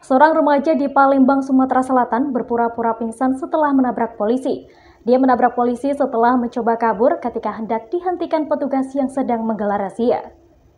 Seorang remaja di Palembang, Sumatera Selatan berpura-pura pingsan setelah menabrak polisi. Dia menabrak polisi setelah mencoba kabur ketika hendak dihentikan petugas yang sedang menggelar razia.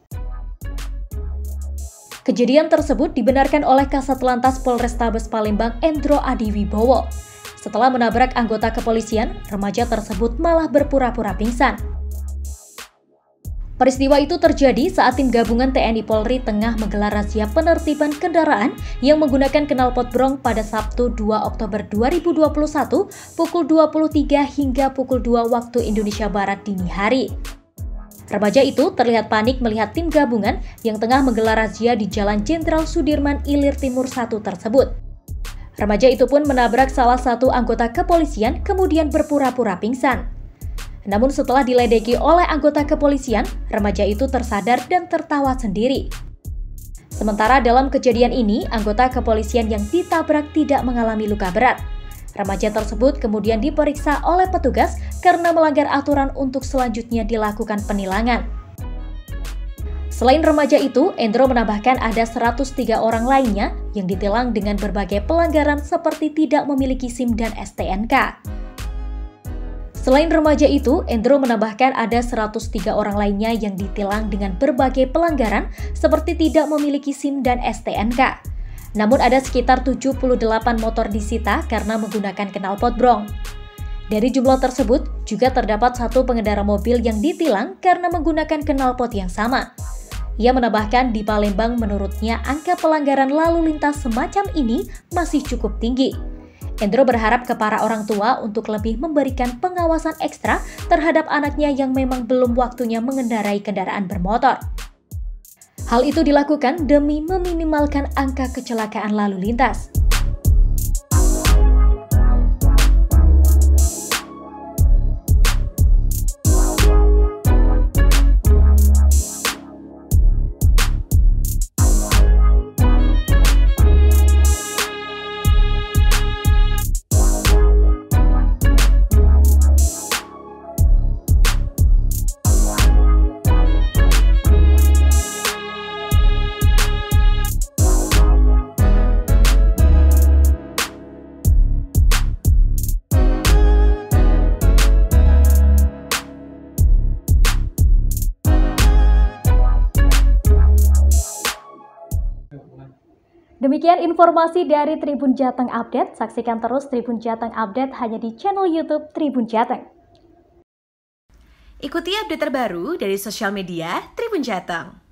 Kejadian tersebut dibenarkan oleh Kasat Lantas Polrestabes Palembang, Endro Adiwibowo. Setelah menabrak anggota kepolisian, remaja tersebut malah berpura-pura pingsan. Peristiwa itu terjadi saat tim gabungan TNI Polri tengah menggelar razia penertiban kendaraan yang menggunakan knalpot brong pada Sabtu 2 Oktober 2021 pukul 23 hingga pukul 2 waktu Indonesia Barat dini hari. Remaja itu terlihat panik melihat tim gabungan yang tengah menggelar razia di Jalan Jenderal Sudirman Ilir Timur 1 tersebut. Remaja itu pun menabrak salah satu anggota kepolisian kemudian berpura-pura pingsan. Namun setelah diledeki oleh anggota kepolisian, remaja itu tersadar dan tertawa sendiri. Sementara dalam kejadian ini, anggota kepolisian yang ditabrak tidak mengalami luka berat. Remaja tersebut kemudian diperiksa oleh petugas karena melanggar aturan untuk selanjutnya dilakukan penilangan. Selain remaja itu, Endro menambahkan ada 103 orang lainnya yang ditilang dengan berbagai pelanggaran seperti tidak memiliki SIM dan STNK. Selain remaja itu, Endro menambahkan ada 103 orang lainnya yang ditilang dengan berbagai pelanggaran seperti tidak memiliki SIM dan STNK. Namun ada sekitar 78 motor disita karena menggunakan knalpot brong. Dari jumlah tersebut, juga terdapat satu pengendara mobil yang ditilang karena menggunakan knalpot yang sama. Ia menambahkan di Palembang menurutnya angka pelanggaran lalu lintas semacam ini masih cukup tinggi. Endro berharap ke para orang tua untuk lebih memberikan pengawasan ekstra terhadap anaknya yang memang belum waktunya mengendarai kendaraan bermotor. Hal itu dilakukan demi meminimalkan angka kecelakaan lalu lintas. Demikian informasi dari Tribun Jateng Update. Saksikan terus Tribun Jateng Update hanya di channel YouTube Tribun Jateng. Ikuti update terbaru dari sosial media Tribun Jateng.